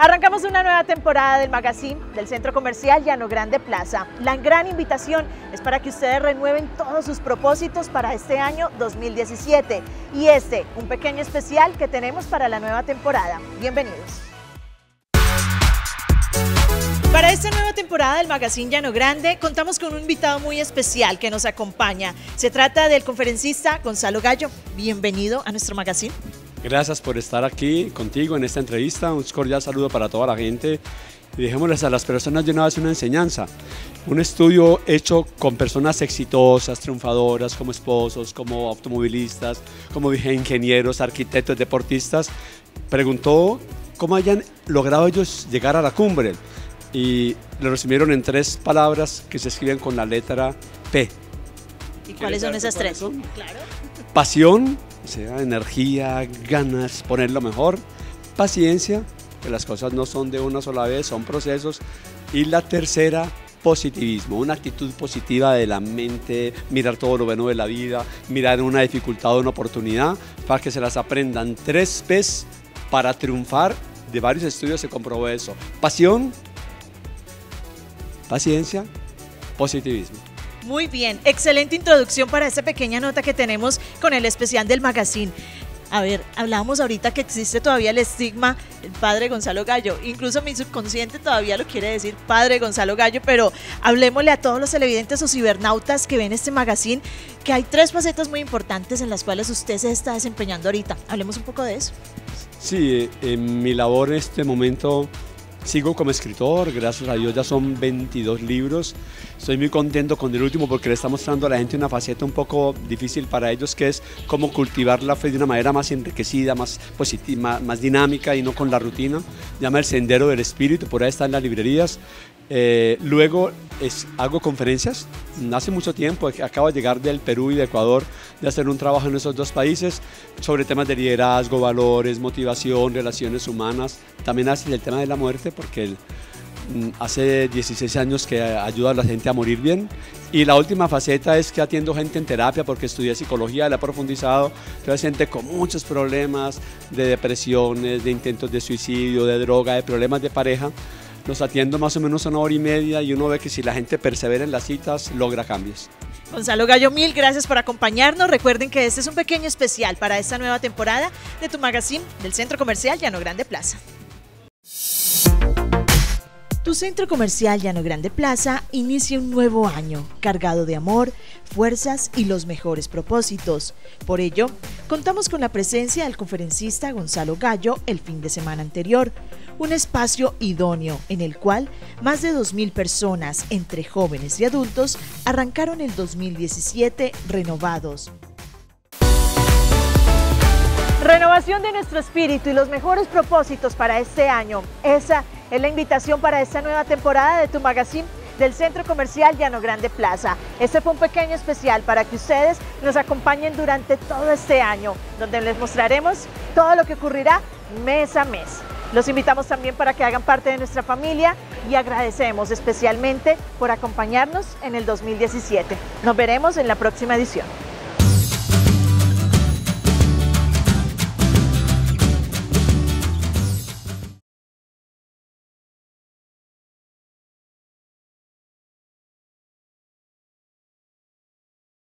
Arrancamos una nueva temporada del magazine del Centro Comercial Llano Grande Plaza. La gran invitación es para que ustedes renueven todos sus propósitos para este año 2017 y un pequeño especial que tenemos para la nueva temporada. Bienvenidos. Para esta nueva temporada del Magazine Llano Grande contamos con un invitado muy especial que nos acompaña. Se trata del conferencista Gonzalo Gallo. Bienvenido a nuestro magazine. Gracias por estar aquí contigo en esta entrevista. Un cordial saludo para toda la gente. Y dejémosles a las personas de una vez una enseñanza. Un estudio hecho con personas exitosas, triunfadoras, como esposos, como automovilistas, como ingenieros, arquitectos, deportistas. Preguntó cómo hayan logrado ellos llegar a la cumbre. Y lo resumieron en 3 palabras que se escriben con la letra P. ¿Y cuáles son esas 3? Claro. Pasión, o sea, energía, ganas, poner lo mejor. Paciencia, que las cosas no son de una sola vez, son procesos. Y la tercera, positivismo, una actitud positiva de la mente, mirar todo lo bueno de la vida, mirar una dificultad o una oportunidad, para que se las aprendan. 3 P's para triunfar. De varios estudios se comprobó eso. Pasión, paciencia, positivismo. Muy bien, excelente introducción para esta pequeña nota que tenemos con el especial del magazine. A ver, hablábamos ahorita que existe todavía el estigma, el padre Gonzalo Gallo, incluso mi subconsciente todavía lo quiere decir padre Gonzalo Gallo, pero hablemosle a todos los televidentes o cibernautas que ven este magazine, que hay 3 facetas muy importantes en las cuales usted se está desempeñando ahorita. Hablemos un poco de eso. Sí, en mi labor en este momento sigo como escritor, gracias a Dios ya son 22 libros. Estoy muy contento con el último porque le está mostrando a la gente una faceta un poco difícil para ellos, que es cómo cultivar la fe de una manera más enriquecida, más positiva, más dinámica y no con la rutina. Se llama El Sendero del Espíritu, por ahí está en las librerías. Luego hago conferencias. Hace mucho tiempo, acabo de llegar del Perú y de Ecuador, de hacer un trabajo en esos 2 países sobre temas de liderazgo, valores, motivación, relaciones humanas. También hace el tema de la muerte, porque hace 16 años que ayuda a la gente a morir bien. Y la última faceta es que atiendo gente en terapia, porque estudié psicología, la he profundizado. Entonces, gente con muchos problemas de depresiones, de intentos de suicidio, de droga, de problemas de pareja. Los atiendo más o menos 1 hora y media y uno ve que si la gente persevera en las citas, logra cambios. Gonzalo Gallo, mil gracias por acompañarnos. Recuerden que este es un pequeño especial para esta nueva temporada de tu magazine del Centro Comercial Llano Grande Plaza. Tu Centro Comercial Llano Grande Plaza inicia un nuevo año cargado de amor, fuerzas y los mejores propósitos. Por ello, contamos con la presencia del conferencista Gonzalo Gallo el fin de semana anterior, un espacio idóneo en el cual más de 2.000 personas, entre jóvenes y adultos, arrancaron el 2017 renovados. Renovación de nuestro espíritu y los mejores propósitos para este año. Esa es la invitación para esta nueva temporada de tu magazine del Centro Comercial Llano Grande Plaza. Este fue un pequeño especial para que ustedes nos acompañen durante todo este año, donde les mostraremos todo lo que ocurrirá mes a mes. Los invitamos también para que hagan parte de nuestra familia y agradecemos especialmente por acompañarnos en el 2017. Nos veremos en la próxima edición.